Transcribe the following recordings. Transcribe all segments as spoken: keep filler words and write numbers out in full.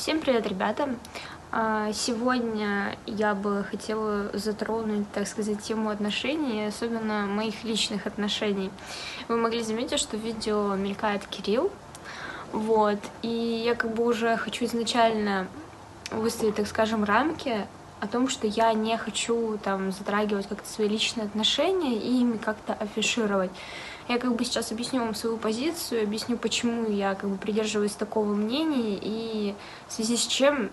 Всем привет, ребята! Сегодня я бы хотела затронуть, так сказать, тему отношений, особенно моих личных отношений. Вы могли заметить, что в видео мелькает Кирилл, вот, и я как бы уже хочу изначально выставить, так скажем, рамки о том, что я не хочу там затрагивать как-то свои личные отношения и ими как-то афишировать. Я как бы сейчас объясню вам свою позицию, объясню, почему я как бы придерживаюсь такого мнения и в связи с чем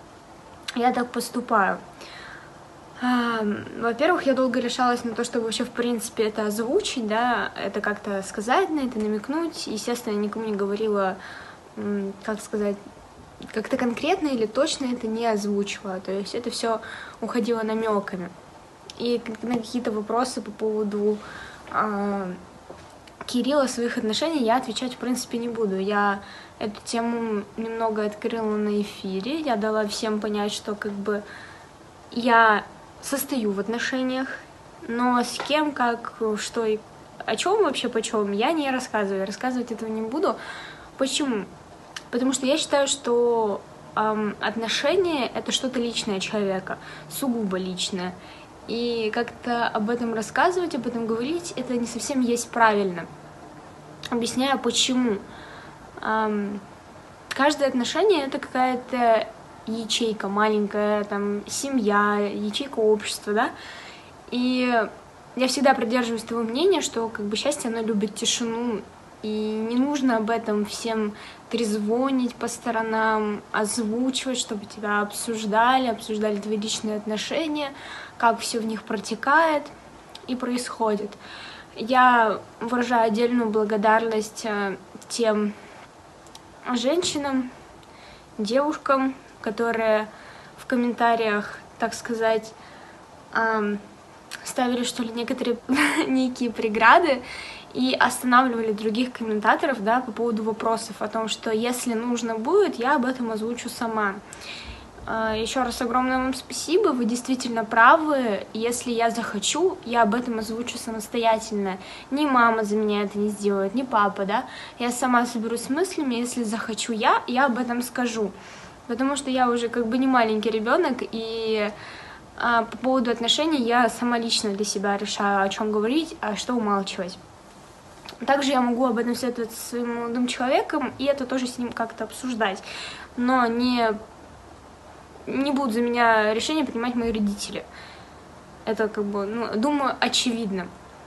я так поступаю. Во-первых, я долго решалась на то, чтобы вообще в принципе это озвучить, да, это как-то сказать, на это намекнуть. Естественно, я никому не говорила, как сказать, как-то конкретно или точно это не озвучивала. То есть это все уходило намеками. И на какие-то вопросы по поводу э, Кирилла, своих отношений я отвечать в принципе не буду. Я эту тему немного открыла на эфире. Я дала всем понять, что как бы я состою в отношениях, но с кем, как, что и о чем вообще, почем, я не рассказываю. Рассказывать этого не буду. Почему? Потому что я считаю, что эм, отношения — это что-то личное человека, сугубо личное. И как-то об этом рассказывать, об этом говорить, это не совсем есть правильно. Объясняю, почему. Эм, каждое отношение — это какая-то ячейка маленькая, там, семья, ячейка общества, да. И я всегда придерживаюсь того мнения, что как бы счастье, оно любит тишину, и не нужно об этом всем трезвонить по сторонам, озвучивать, чтобы тебя обсуждали, обсуждали твои личные отношения, как все в них протекает и происходит. Я выражаю отдельную благодарность тем женщинам, девушкам, которые в комментариях, так сказать, ставили, что ли, некоторые некие преграды и останавливали других комментаторов, да, по поводу вопросов о том, что если нужно будет, я об этом озвучу сама. Еще раз огромное вам спасибо, вы действительно правы. Если я захочу, я об этом озвучу самостоятельно. Ни мама за меня это не сделает, ни папа, да. Я сама соберусь с мыслями, если захочу я, я об этом скажу. Потому что я уже как бы не маленький ребенок, и а, по поводу отношений я сама лично для себя решаю, о чем говорить, а что умалчивать. Также я могу об этом советовать со своим молодым человеком, и это тоже с ним как-то обсуждать. Но не, не будут за меня решения принимать мои родители. Это как бы, ну, думаю, очевидно.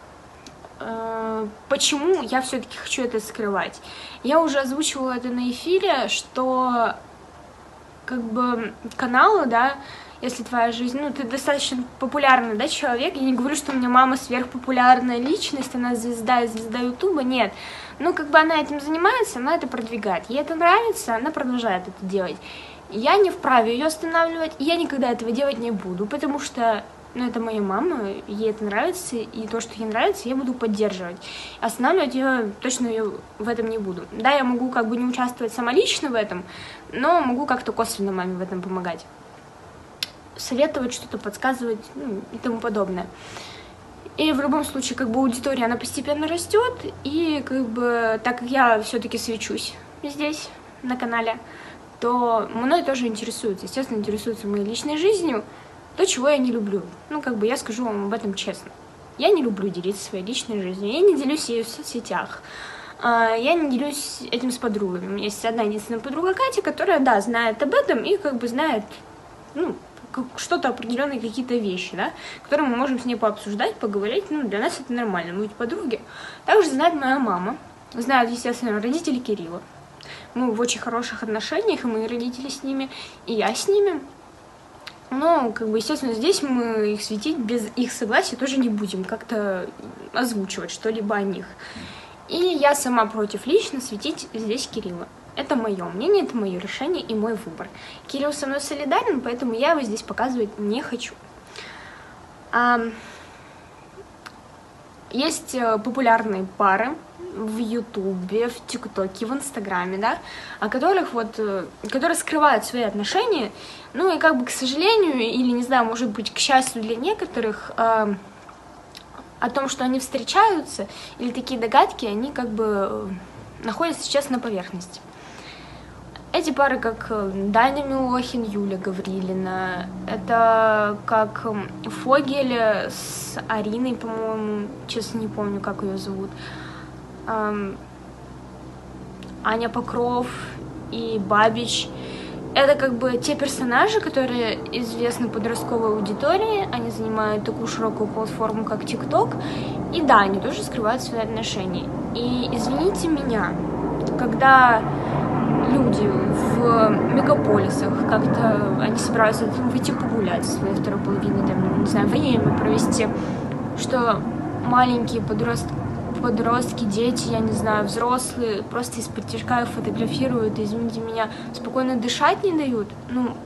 Почему я все-таки хочу это скрывать? Я уже озвучивала это на эфире, что как бы каналы, да, если твоя жизнь, ну, ты достаточно популярный, да, человек, я не говорю, что у меня мама сверхпопулярная личность, она звезда, звезда Ютуба, нет, ну, как бы она этим занимается, она это продвигает, ей это нравится, она продолжает это делать, я не вправе ее останавливать, я никогда этого делать не буду, потому что, ну, это моя мама, ей это нравится, и то, что ей нравится, я буду поддерживать, останавливать ее точно ее в этом не буду, да, я могу как бы не участвовать сама лично в этом, но могу как-то косвенно маме в этом помогать, советовать, что-то подсказывать, ну, и тому подобное. И в любом случае, как бы аудитория, она постепенно растет, и как бы, так как я все-таки свечусь здесь, на канале, то мной тоже интересуются, естественно, интересуются моей личной жизнью, то, чего я не люблю. Ну, как бы я скажу вам об этом честно. Я не люблю делиться своей личной жизнью, я не делюсь ею в соцсетях, я не делюсь этим с подругами. У меня есть одна единственная подруга Катя, которая, да, знает об этом и как бы знает, ну, что-то определенные какие-то вещи, да, которые мы можем с ней пообсуждать, поговорить, ну, для нас это нормально, мы ведь подруги. Также знает моя мама, знают, естественно, родители Кирилла. Мы в очень хороших отношениях, и мои родители с ними, и я с ними. Но, как бы, естественно, здесь мы их светить без их согласия тоже не будем, как-то озвучивать что-либо о них. И я сама против лично светить здесь Кирилла. Это мое мнение, это мое решение и мой выбор. Кирилл со мной солидарен, поэтому я его здесь показывать не хочу. А, есть популярные пары в Ютубе, в ТикТоке, в Инстаграме, да, о которых вот, которые скрывают свои отношения, ну и как бы, к сожалению, или, не знаю, может быть, к счастью для некоторых, а, о том, что они встречаются, или такие догадки, они как бы находятся сейчас на поверхности. эти пары как Даня Милохин, Юля Гаврилина. Это как Фогель с Ариной, по-моему, честно не помню, как ее зовут. Аня Покров и Бабич. Это как бы те персонажи, которые известны подростковой аудитории, они занимают такую широкую платформу, как ТикТок, и да, они тоже скрывают свои отношения. И извините меня, когда люди в мегаполисах как-то, они собираются там, выйти погулять со своей второй половиной, там, не знаю, время провести, что маленькие подростки, подростки, дети, я не знаю, взрослые, просто из-под тяжка их фотографируют, извините меня, спокойно дышать не дают, ну,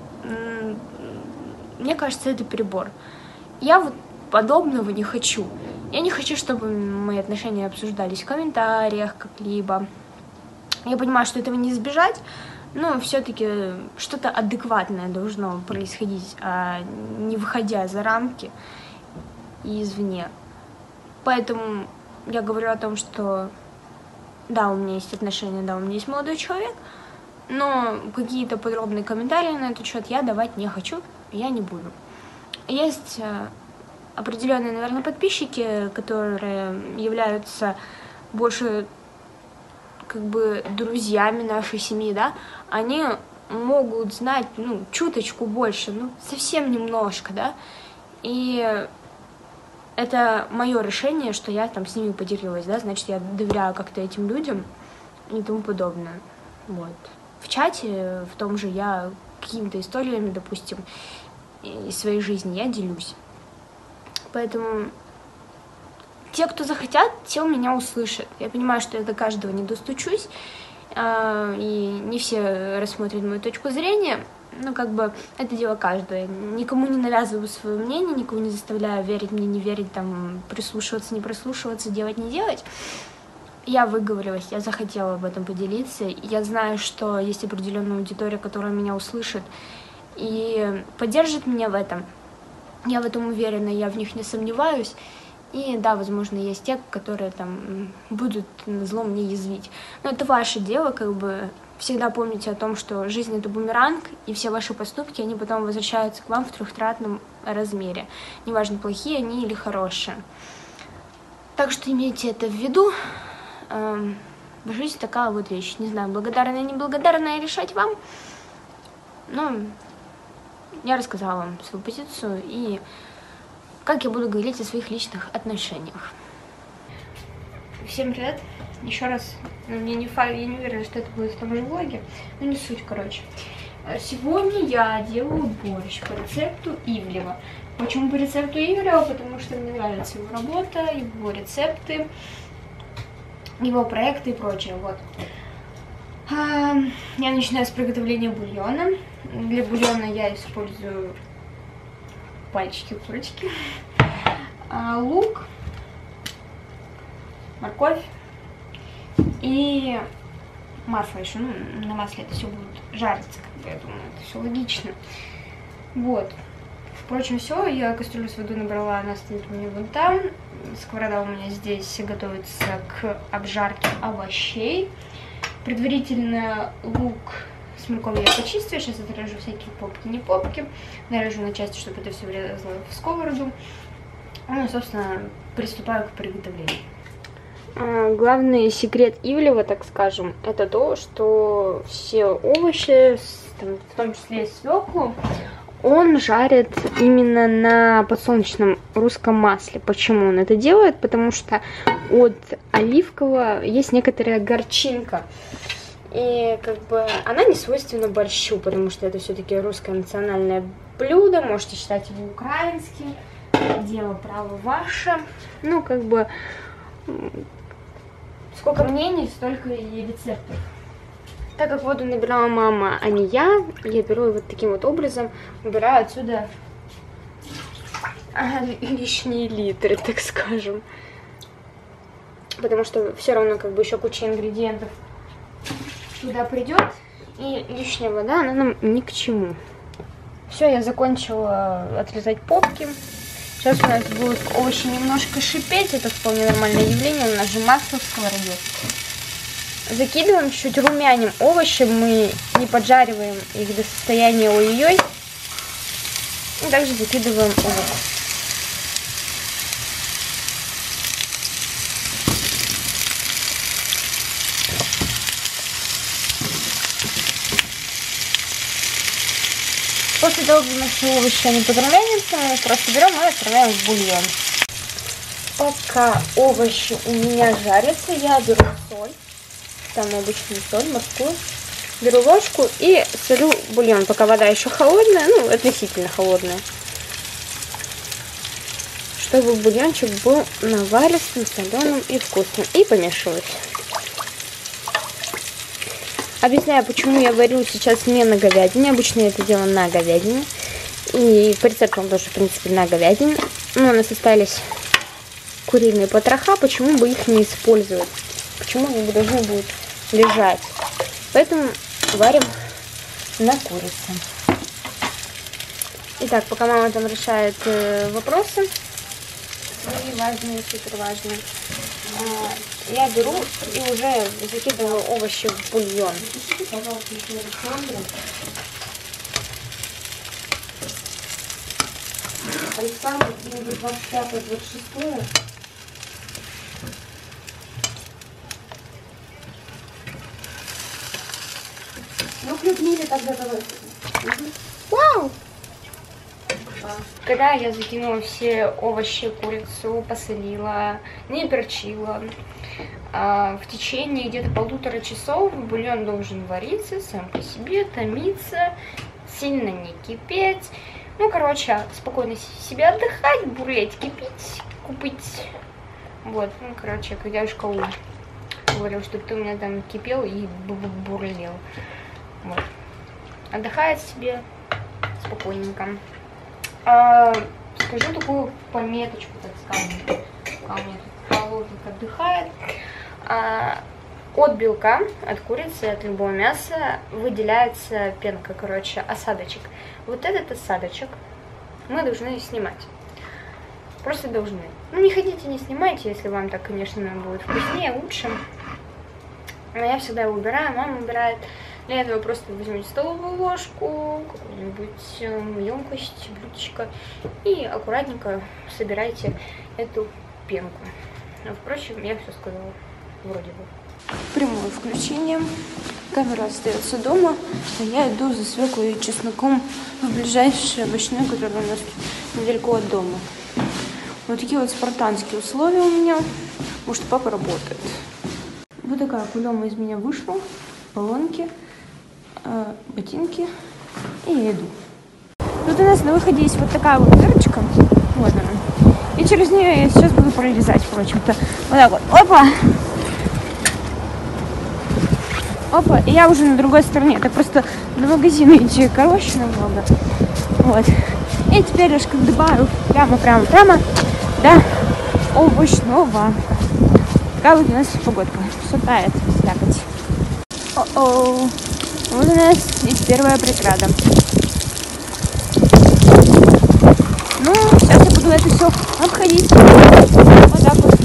мне кажется, это перебор. Я вот подобного не хочу. Я не хочу, чтобы мои отношения обсуждались в комментариях как-либо. Я понимаю, что этого не избежать, но все-таки что-то адекватное должно происходить, а не выходя за рамки и извне. Поэтому я говорю о том, что да, у меня есть отношения, да, у меня есть молодой человек, но какие-то подробные комментарии на этот счет я давать не хочу, я не буду. Есть определенные, наверное, подписчики, которые являются больше как бы друзьями нашей семьи, да, они могут знать, ну, чуточку больше, ну, совсем немножко, да, и это мое решение, что я там с ними поделилась, да, значит, я доверяю как-то этим людям и тому подобное, вот. В чате, в том же, я какими-то историями, допустим, из своей жизни я делюсь, поэтому те, кто захотят, те у меня услышат. Я понимаю, что я до каждого не достучусь, и не все рассмотрят мою точку зрения, но как бы это дело каждого. Никому не навязываю свое мнение, никого не заставляю верить мне, не верить, там, прислушиваться, не прислушиваться, делать, не делать. Я выговорилась, я захотела об этом поделиться. Я знаю, что есть определенная аудитория, которая меня услышит и поддержит меня в этом. Я в этом уверена, я в них не сомневаюсь. И да, возможно, есть те, которые там будут на зло мне язвить. Но это ваше дело, как бы всегда помните о том, что жизнь — это бумеранг, и все ваши поступки, они потом возвращаются к вам в трехкратном размере. Неважно, плохие они или хорошие. Так что имейте это в виду. Эм, жизнь такая вот вещь. Не знаю, благодарная, неблагодарная, решать вам. Но я рассказала вам свою позицию и как я буду говорить о своих личных отношениях. Всем привет! Еще раз, ну, я, не фа... я не уверена, что это будет в том же влоге, но не суть, короче. Сегодня я делаю борщ по рецепту Ивлева. Почему по рецепту Ивлева? Потому что мне нравится его работа, его рецепты, его проекты и прочее. Вот. Я начинаю с приготовления бульона. Для бульона я использую пальчики-курочки, лук, морковь и масло еще. Ну, на масле это все будет жариться, как бы, я думаю, это все логично. Вот. Впрочем, все, я кастрюлю с водой набрала, она стоит у меня вон там. Сковорода у меня здесь готовится к обжарке овощей. Предварительно лук с морковью я почистила, сейчас отрежу всякие попки, не попки, нарежу на части, чтобы это все влезло в сковороду. Ну и, собственно, приступаю к приготовлению. А, главный секрет Ивлева, так скажем, это то, что все овощи, там, в том числе и свеклу, он жарит именно на подсолнечном русском масле. Почему он это делает? Потому что от оливкового есть некоторая горчинка. И как бы она не свойственна борщу, потому что это все-таки русское национальное блюдо, можете считать его украинским, дело право ваше. Ну, как бы, сколько мнений, столько и рецептов. Так как воду набирала мама, а не я, я беру вот таким вот образом, убираю отсюда лишние литры, так скажем. Потому что все равно как бы еще куча ингредиентов туда придет, и лишняя вода, она нам ни к чему. Все, я закончила отрезать попки. Сейчас у нас будут овощи немножко шипеть, это вполне нормальное явление, у нас же масло в сковороде. закидываем, чуть румяним овощи, мы не поджариваем их до состояния ой-ой-ой. И также закидываем лук. После того, как наши овощи они подрумянятся, мы их просто берем и отправляем в бульон. Пока овощи у меня жарятся, я беру соль, там обычную соль, морскую, беру ложку и солю бульон, пока вода еще холодная, ну, относительно холодная, чтобы бульончик был наваристым, соленым и вкусным. И помешивать. Объясняю, почему я варю сейчас не на говядине. Обычно я это делаю на говядине. И по рецепту он тоже, в принципе, на говядине. Но у нас остались куриные потроха. Почему бы их не использовать? Почему они должны будут лежать? Поэтому варим на курице. Итак, пока мама там решает э, вопросы, свои важные, супер важные, э, я беру и уже закидываю овощи в бульон. Александр, двадцать пятое двадцать шестое. Ну, к Людмиле тогда давай. Вау! Когда я закинула все овощи, курицу, посолила, не перчила, в течение где-то полутора часов бульон должен вариться сам по себе, томиться, сильно не кипеть. Ну, короче, спокойно себе отдыхать, бурлеть, кипить, купить. Вот, ну, короче, как дядюшка У говорил, что ты у меня там кипел и бурлел. Вот. Отдыхает себе спокойненько. А, скажу такую пометочку, так скажем. А у меня тут холодник отдыхает. А, от белка, от курицы, от любого мяса выделяется пенка, короче, осадочек. Вот этот осадочек мы должны снимать. Просто должны. Ну, не хотите, не снимайте, если вам так, конечно, будет вкуснее, лучше. Но я всегда его убираю, мама убирает. Для этого просто возьмите столовую ложку, какую-нибудь емкость, блюдечко и аккуратненько собирайте эту пенку. Но, впрочем, я все сказала, вроде бы. Прямое включение. Камера остается дома, а я иду за свеклой и чесноком в ближайшее овощное, которое у нас недалеко от дома. Вот такие вот спартанские условия у меня, потому что папа работает. Вот такая кулема из меня вышла, баллонки, э, ботинки, и я иду. Тут у нас на выходе есть вот такая вот дырочка, вот она, и через нее я сейчас буду пролезать, впрочем-то, вот так вот, опа! Опа, и я уже на другой стороне, так просто до магазина идти, короче, намного, вот. И теперь я как добавлю прямо-прямо-прямо до овощного. Такая вот у нас погодка. Все тает, слякоть. О-о. Вот у нас есть первая преграда. Ну, сейчас я буду это все обходить. Вот так вот.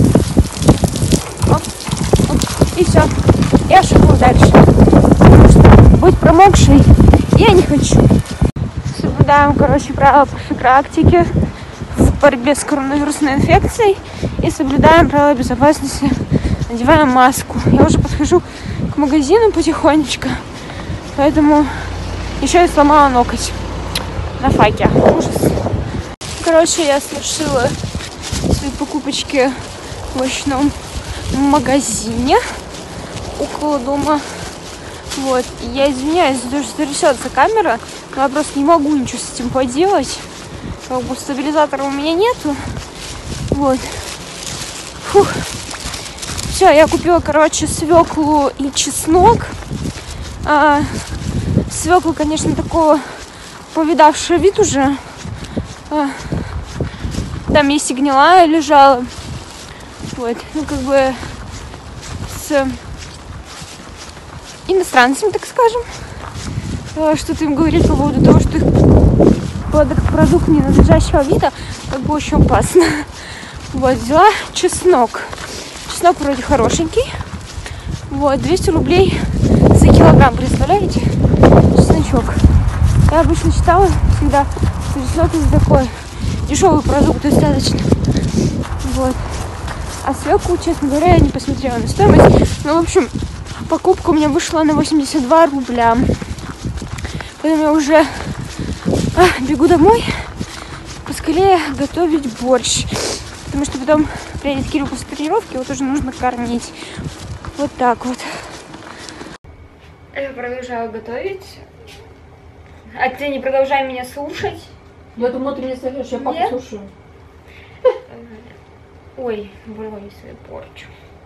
Оп, оп. И все. Я шагну дальше. Потому что быть промокшей я не хочу. Соблюдаем, короче, правила профилактики в борьбе с коронавирусной инфекцией и соблюдаем правила безопасности, надеваем маску. Я уже подхожу к магазину потихонечку, поэтому еще и сломала ноготь на факе. Ужас. Короче, я совершила свои покупочки в овощном магазине около дома. Вот, и я извиняюсь за то, что трясется камера, но я просто не могу ничего с этим поделать. Как бы стабилизатора у меня нету. Вот. Фух. Все, я купила, короче, свеклу и чеснок. А, свекла, конечно, такого повидавшего вид уже. А, там есть и гнилая лежала. Вот, ну как бы с иностранцами, так скажем. Что-то им говорить по поводу того, что их продукт ненадлежащего вида, как бы очень опасно. Вот, взяла чеснок. Чеснок вроде хорошенький. Вот, двести рублей за килограмм, представляете? Чесночок. Я обычно считала всегда, что чеснок это такой дешевый продукт достаточно. Вот. А свеклу, честно говоря, я не посмотрела на стоимость. Ну, в общем, покупка у меня вышла на восемьдесят два рубля. Поэтому я уже а, бегу домой. Поскорее готовить борщ. Потому что потом приедет Кирилл после тренировки, его тоже нужно кормить. Вот так вот. Я продолжаю готовить. А ты не продолжай меня слушать. Я думаю, ты меня слышишь, я папу Нет? слушаю. Ой, брови свои порчу.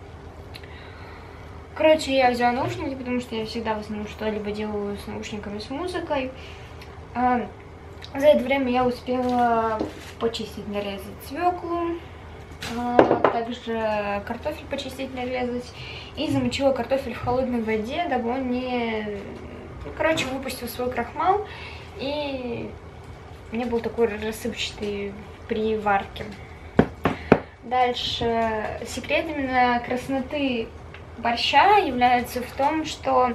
Короче, я взяла наушники, потому что я всегда в основном что-либо делаю с наушниками, с музыкой. А, за это время я успела почистить, нарезать свеклу, а, также картофель почистить, нарезать. И замочила картофель в холодной воде, дабы он не... Короче, выпустил свой крахмал. И не был такой рассыпчатый при варке. Дальше, секрет именно красноты борща является в том, что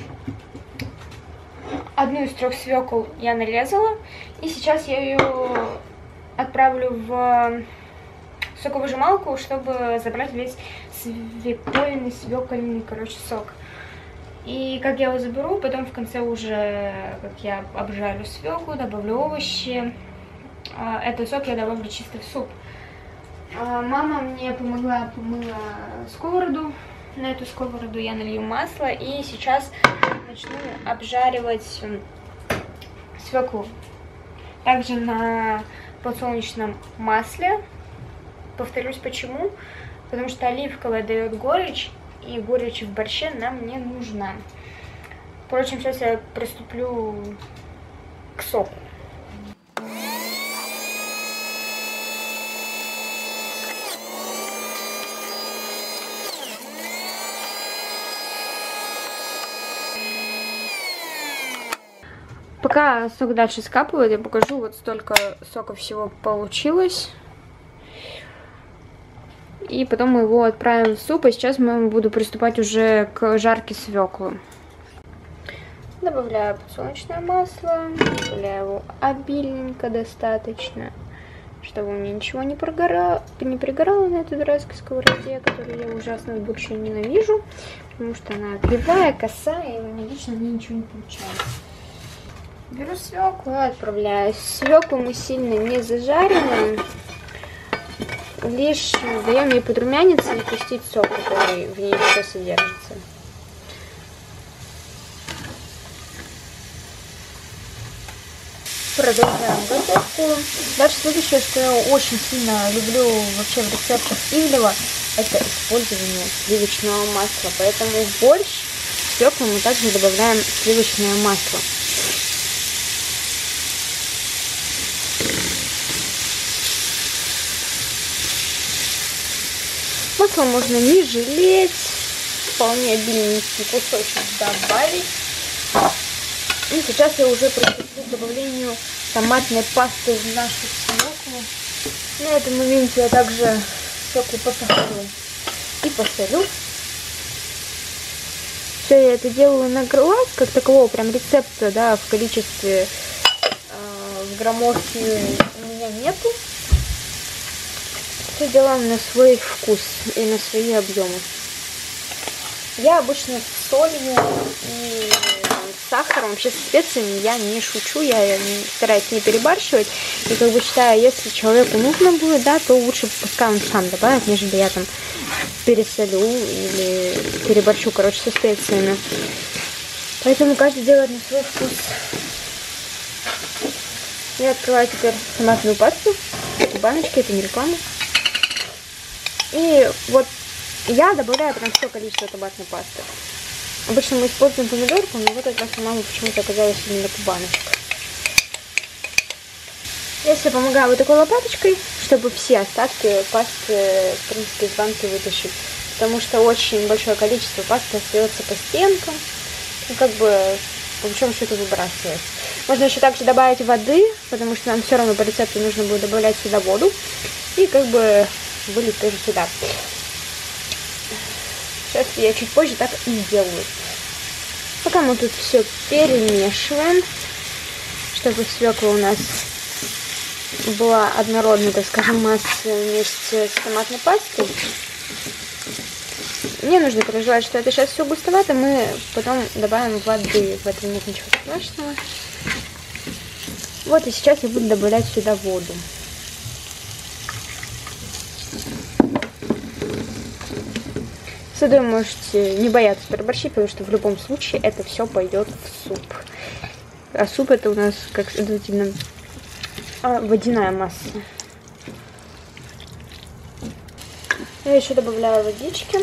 одну из трех свекол я нарезала, и сейчас я ее отправлю в соковыжималку, чтобы забрать весь свекольный, свекольный, короче, сок. И как я его заберу, потом в конце уже, как я обжарю свеклу, добавлю овощи, этот сок я добавлю чисто в суп. Мама мне помогла, помыла сковороду. На эту сковороду я налью масло и сейчас начну обжаривать свеклу. Также на подсолнечном масле. Повторюсь, почему? Потому что оливковое дает горечь, и горечь в борще нам не нужна. Впрочем, сейчас я приступлю к соку. Пока сок дальше скапывает, я покажу, вот столько сока всего получилось. И потом мы его отправим в суп, а сейчас мы буду приступать уже к жарке свеклы. Добавляю подсолнечное масло, добавляю его обильненько достаточно, чтобы мне ничего не прогорало, не пригорало на этой дурацкой сковороде, которую я ужасно больше ненавижу, потому что она кривая, косая, и у меня лично мне ничего не получается. Беру свеклу и отправляю. Свеклу мы сильно не зажариваем, лишь даем ей подрумяниться и пустить сок, который в ней все содержится. Продолжаем готовку. Дальше следующее, что я очень сильно люблю вообще в рецептах Ивлева, это использование сливочного масла. Поэтому в борщ, в свеклу мы также добавляем сливочное масло. Масло можно не жалеть, вполне обильненький кусочек добавить. И сейчас я уже приступлю к добавлению томатной пасты в нашу свеклу. На этом моменте я также свеклу посолю и посолю. Все, я это делаю на глаз, как такового прям рецепта, да, в количестве, э, в граммовке у меня нету. Все делаем на свой вкус и на свои объемы. Я обычно с солью и с сахаром, вообще с специями я не шучу, я стараюсь не перебарщивать. И как бы считаю, если человеку нужно будет, да, то лучше пускай он сам добавит, нежели я там пересолю или переборщу, короче, со специями. Поэтому каждый делает на свой вкус. Я открываю теперь томатную пасту. В баночке, это не реклама. И вот я добавляю прям все количество томатной пасты. Обычно мы используем помидорку, но в этот раз у мамы почему-то оказалось именно баночка. Я себе помогаю вот такой лопаточкой, чтобы все остатки пасты, в принципе, из банки вытащить. Потому что очень большое количество пасты остается по стенкам. Ну, как бы, по большому счету, выбрасывать. Можно еще также добавить воды, потому что нам все равно по рецепту нужно будет добавлять сюда воду. И как бы вылить тоже сюда. Сейчас я чуть позже так и сделаю. Пока мы тут все перемешиваем, чтобы свекла у нас была однородной, так скажем, масса вместе с томатной пастой. Мне нужно переживать, что это сейчас все густовато, мы потом добавим воды, в этом нет ничего страшного. Вот и сейчас я буду добавлять сюда воду. С водой можете не бояться переборщить, потому что в любом случае это все пойдет в суп. А суп это у нас, как следовательно, водяная масса. Я еще добавляю водички.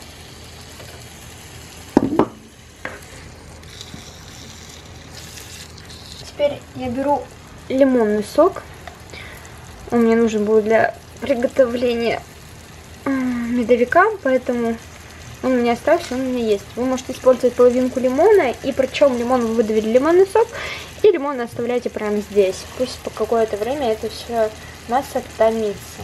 Теперь я беру лимонный сок. Он мне нужен будет для приготовления медовика, поэтому он у меня остался, он у меня есть. Вы можете использовать половинку лимона, и причем лимон вы выдавили лимонный сок, и лимон оставляйте прямо здесь. Пусть по какое-то время это все масса томится.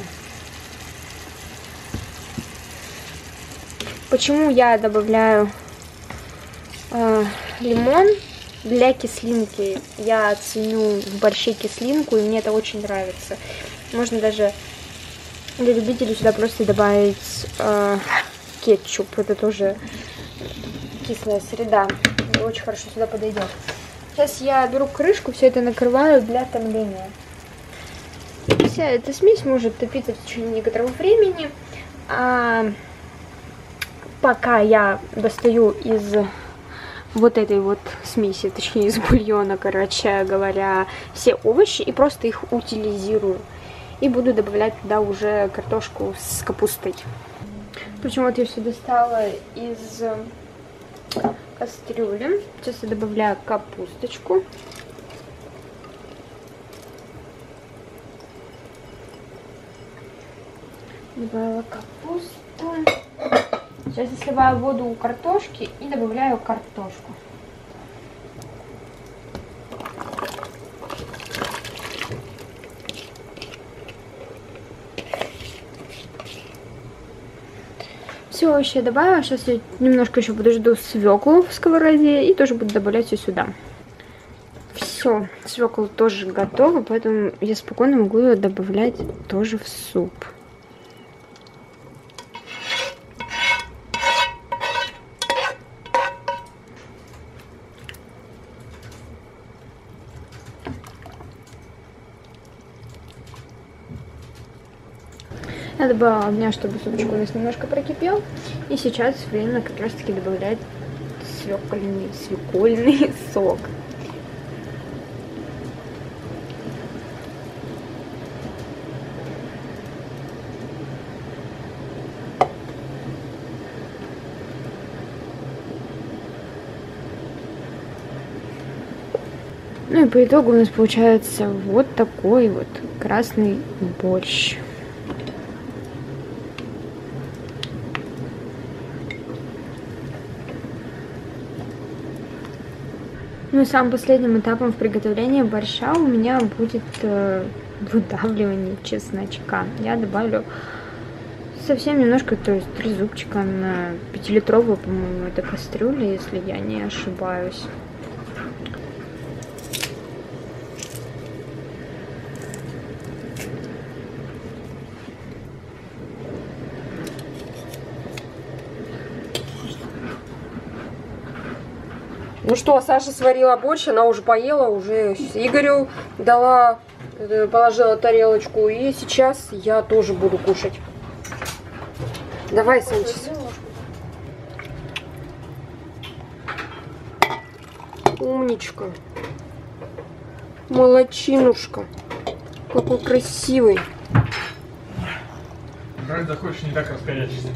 Почему я добавляю э, лимон? Для кислинки. Я ценю в борще кислинку, и мне это очень нравится. Можно даже для любителей сюда просто добавить э, кетчуп. Это тоже кислая среда. И очень хорошо сюда подойдет. Сейчас я беру крышку, все это накрываю для томления. Вся эта смесь может топиться в течение некоторого времени. А пока я достаю из вот этой вот смеси, точнее из бульона, короче говоря, все овощи и просто их утилизирую. И буду добавлять туда уже картошку с капустой. Причем вот я все достала из кастрюли. Сейчас я добавляю капусточку. Добавила капусту. Сейчас я сливаю воду у картошки и добавляю картошку. Все, овощи я добавила. Сейчас я немножко еще подожду свеклу в сковороде и тоже буду добавлять все сюда. Все, свекла тоже готова, поэтому я спокойно могу ее добавлять тоже в суп. Я добавила огня, чтобы супчик у нас немножко прокипел. И сейчас время как раз таки добавлять свекольный, свекольный сок. Ну и по итогу у нас получается вот такой вот красный борщ. Ну и самым последним этапом в приготовлении борща у меня будет э, выдавливание чесночка. Я добавлю совсем немножко, то есть три зубчика на пятилитровую, по-моему, это кастрюля, если я не ошибаюсь. Ну что, Саша сварила борщ, она уже поела, уже Игорю дала, положила тарелочку, и сейчас я тоже буду кушать. Давай, Санчес. Умничка. Молодчинушка. Какой красивый. Брать захочешь, не так раскорячишься.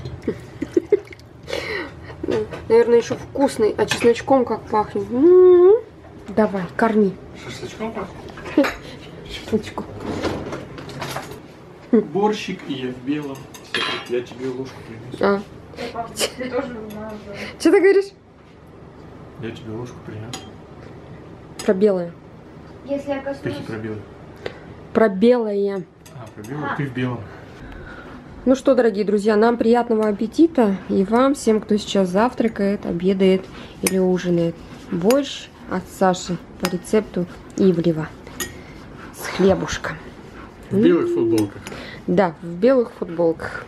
Наверное, еще вкусный, а чесночком как пахнет. М-м-м. Давай, корми. Шашлычком пахнет? Чесночком. Борщик, и я в белом. Я тебе ложку принесу. А. Что ты говоришь? Я тебе ложку принес. Про белое. Если я коснусь... Какие про белые? Про белое. А, про белое? А. Ты в белом. Ну что, дорогие друзья, нам приятного аппетита. И вам, всем, кто сейчас завтракает, обедает или ужинает. Борщ от Саши по рецепту Ивлева. С хлебушком. В белых футболках. Да, в белых футболках.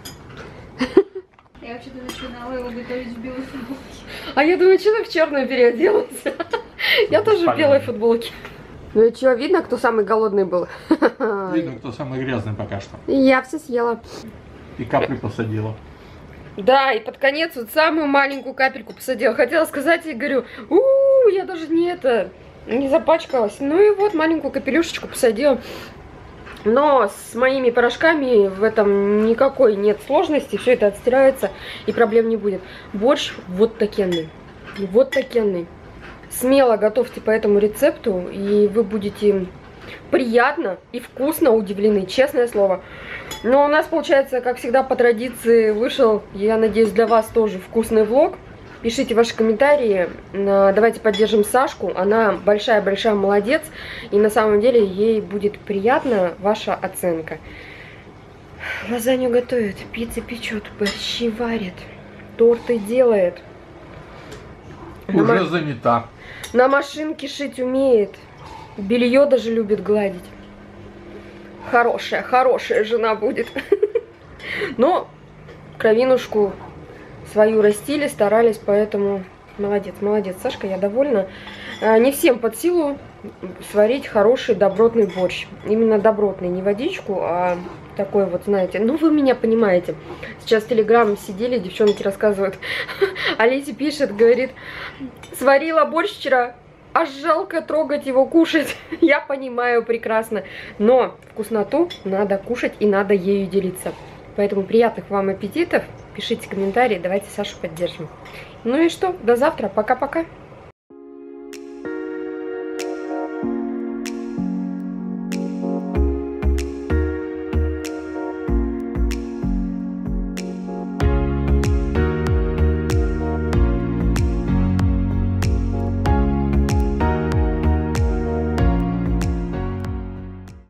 Я вообще-то начинала его готовить в белой футболке. А я думаю, что ты в черную переоделась? Я тоже в белой футболке. Ну и что, видно, кто самый голодный был? Видно, кто самый грязный пока что. Я все съела. И капли посадила. Да, и под конец вот самую маленькую капельку посадила. Хотела сказать, и говорю, у я даже не это, не запачкалась. Ну и вот маленькую капелюшечку посадила. Но с моими порошками в этом никакой нет сложности. Все это отстирается и проблем не будет. Борщ вот такенный. Вот такенный. Смело готовьте по этому рецепту, и вы будете приятно и вкусно удивлены, честное слово. Но у нас, получается, как всегда, по традиции вышел, я надеюсь, для вас тоже вкусный влог. Пишите ваши комментарии, давайте поддержим Сашку, она большая-большая молодец, и на самом деле ей будет приятна ваша оценка. Лазанью готовит, пиццы печет, борщи варит, торты делает. Уже На занята. На машинке шить умеет, белье даже любит гладить. Хорошая, хорошая жена будет. Но кровинушку свою растили, старались, поэтому молодец, молодец, Сашка, я довольна. Не всем под силу сварить хороший добротный борщ. Именно добротный, не водичку, а такой вот, знаете, ну вы меня понимаете. Сейчас в Телеграм сидели, девчонки рассказывают. Алисе пишет, говорит, сварила борщ вчера, аж жалко трогать его, кушать. Я понимаю прекрасно. Но вкусноту надо кушать и надо ею делиться. Поэтому приятных вам аппетитов. Пишите комментарии, давайте Сашу поддержим. Ну и что, до завтра, пока-пока.